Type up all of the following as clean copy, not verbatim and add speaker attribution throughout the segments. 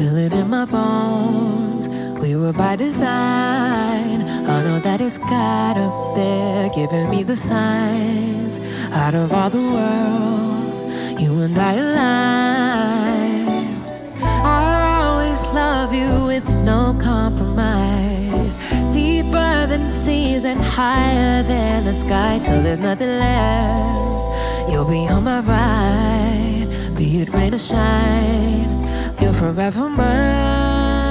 Speaker 1: feel it in my bones. We were by design. I know that it's God up there giving me the signs. Out of all the world, you and I align. I'll always love you with no compromise. Deeper than seas and higher than the sky, till there's nothing left. You'll be on my ride, be it rain or shine. You're forever mine.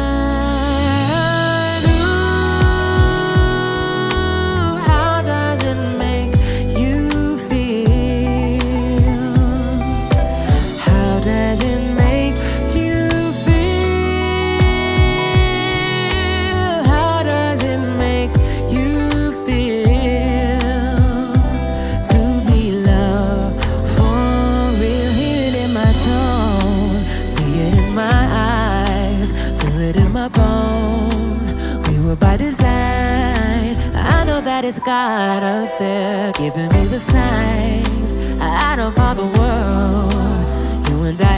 Speaker 1: By design, I know that it's God up there giving me the signs. Out of all the world, you and I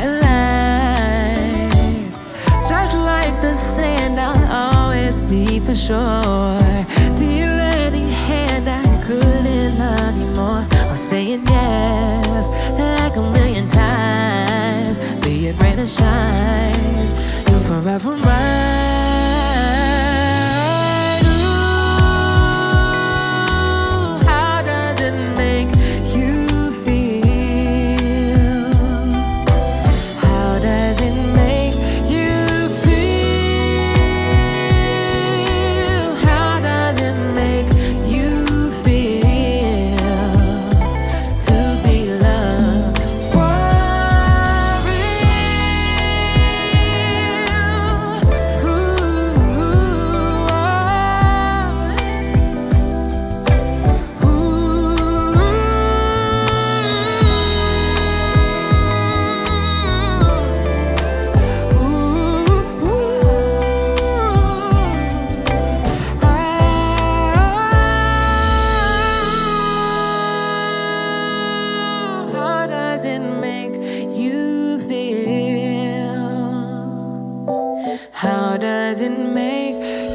Speaker 1: align. Just like the sand, I'll always be for sure. Dear any hand, I couldn't love you more. I'm saying yes like a million times. Be it rain or shine, you're forever mine. How does it make